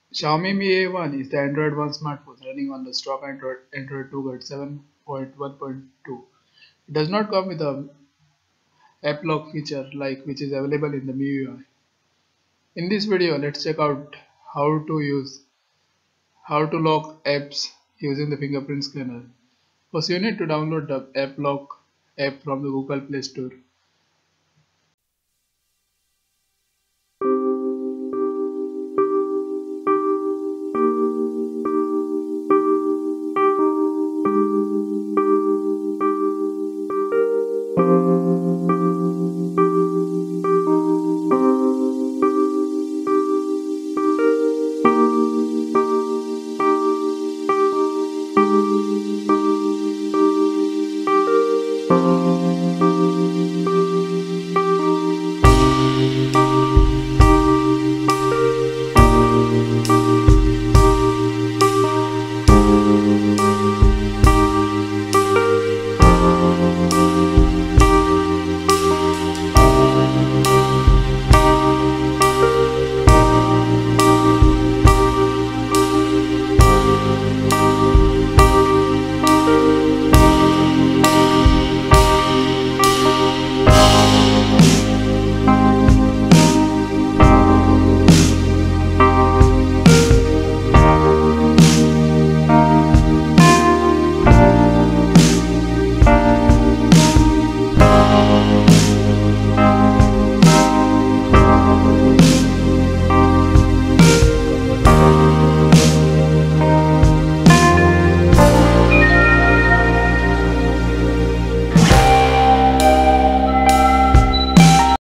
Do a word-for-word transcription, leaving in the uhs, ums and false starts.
Xiaomi Mi A one is the Android one smartphone running on the stock Android Android Nougat seven point one point two. It does not come with a app lock feature like which is available in the M I U I. In this video, let's check out how to use how to lock apps using the fingerprint scanner. First, you need to download the app lock app from the Google Play Store.